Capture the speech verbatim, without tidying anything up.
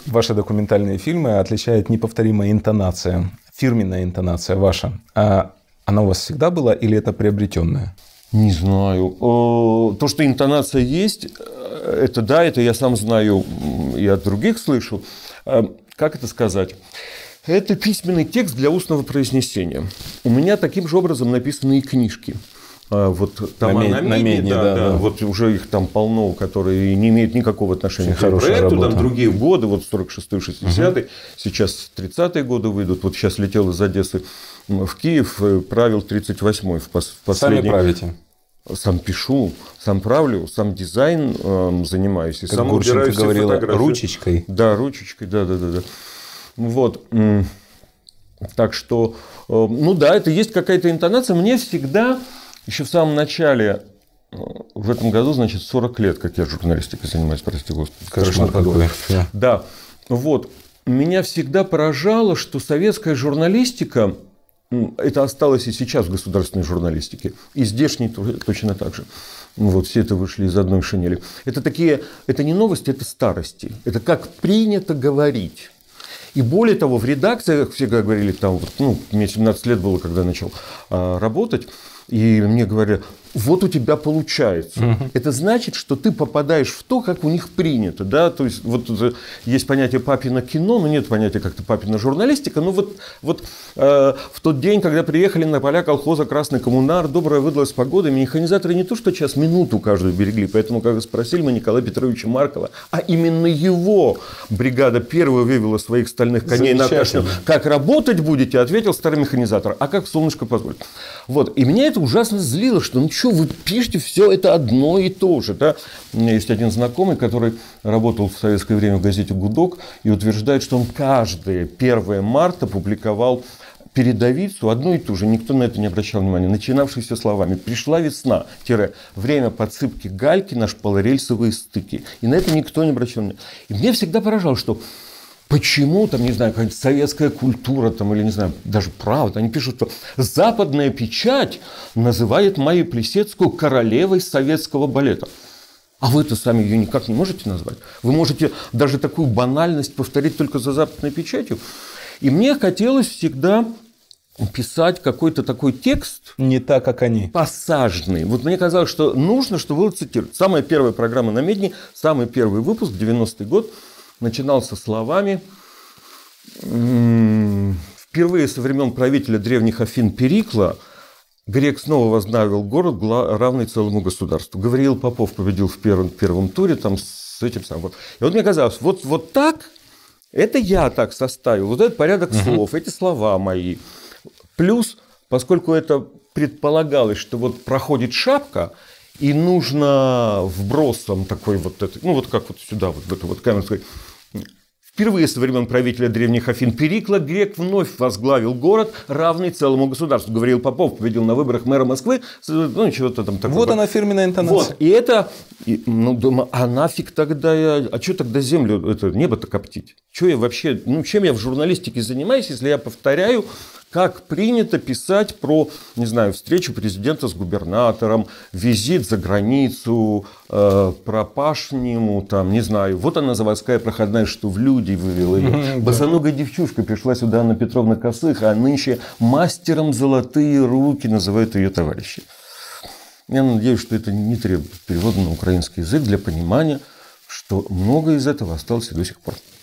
Ваши документальные фильмы отличает неповторимая интонация, фирменная интонация ваша. А она у вас всегда была или это приобретенная? Не знаю. То, что интонация есть, это да, это я сам знаю и от других слышу. Как это сказать? Это письменный текст для устного произнесения. У меня таким же образом написаны и книжки. Вот там на, на медне, да, да, да. Вот уже их там полно, которые не имеют никакого отношения к проекту. Там другие годы, вот сорок шестый шестидесятый, угу. Сейчас тридцатые годы выйдут. Вот сейчас летел из Одессы в Киев, правил тридцать восьмой в последний. Сами правите? Сам пишу, сам правлю, сам дизайн э, занимаюсь. И как сам Гурченко говорила, ручечкой. Да, ручечкой, да, да, да, да. Вот. Так что, э, ну да, это есть какая-то интонация. Мне всегда... Еще в самом начале, в этом году, значит, сорок лет, как я журналистикой занимаюсь, прости господи. Кошмар какой. Да, вот. Меня всегда поражало, что советская журналистика, это осталось и сейчас в государственной журналистике, и здешней точно так же. Вот, все это вышли из одной шинели. Это такие, это не новости, это старости. Это как принято говорить. И более того, в редакциях всегда говорили, там, ну, мне семнадцать лет было, когда начал а, работать, и мне говорили, вот у тебя получается. Угу. Это значит, что ты попадаешь в то, как у них принято. Да? То есть, вот есть понятие папино кино, но нет понятия как-то папина журналистика. Но вот, вот э, в тот день, когда приехали на поля колхоза «Красный коммунар», добрая выдалась погода, механизаторы не то что час, минуту каждую берегли. Поэтому, когда спросили мы Николая Петровича Маркова, а именно его бригада первая вывела своих стальных коней на кашлю. Как работать будете, ответил старый механизатор. А как солнышко позволит. Вот. И меня это ужасно злило, что ну что, вы пишете все это одно и то же. Да? У меня есть один знакомый, который работал в советское время в газете «Гудок» и утверждает, что он каждое первое марта публиковал передовицу, одну и ту же, никто на это не обращал внимания, начинавшуюся словами «Пришла весна, тире, время подсыпки гальки на шпалорельсовые стыки». И на это никто не обращал внимания. И мне всегда поражало, что почему там, не знаю, какая-то советская культура там, или, не знаю, даже правда, они пишут, что западная печать называет Майю Плисецкую королевой советского балета. А вы-то сами ее никак не можете назвать. Вы можете даже такую банальность повторить только за западной печатью. И мне хотелось всегда писать какой-то такой текст. Не так, как они. Пассажный. Вот мне казалось, что нужно, что вы цитируете. Самая первая программа на Медне, самый первый выпуск, девяностый год, начинался словами: «Впервые со времен правителя древних Афин Перикла грек снова возглавил город, равный целому государству. Гавриил Попов победил в первом, первом туре там, с этим самым». И вот мне казалось, вот, вот так, это я так составил, вот этот порядок угу. слов, эти слова мои. Плюс, поскольку это предполагалось, что вот проходит шапка, и нужно вбросом такой вот, это, ну вот как вот сюда, вот в эту вот камеру сказать. Впервые со времен правителя древних Афин Перикла грек вновь возглавил город, равный целому государству. Гавриил Попов победил на выборах мэра Москвы. Ну, чего-то там такого. Вот она, фирменная интонация. Вот. И это, и, ну, думаю, а нафиг тогда я, а что тогда землю, это небо-то коптить? Что я вообще, ну, чем я в журналистике занимаюсь, если я повторяю, как принято писать про, не знаю, встречу президента с губернатором, визит за границу, э, про Пашнину, там, не знаю. Вот она, заводская проходная, что в люди вывела ее. Mm-hmm, босоногая да. девчушка пришла сюда, Анна Петровна Косых, а нынче мастером золотые руки называют ее товарищи. Я надеюсь, что это не требует перевода на украинский язык для понимания, что многое из этого осталось и до сих пор.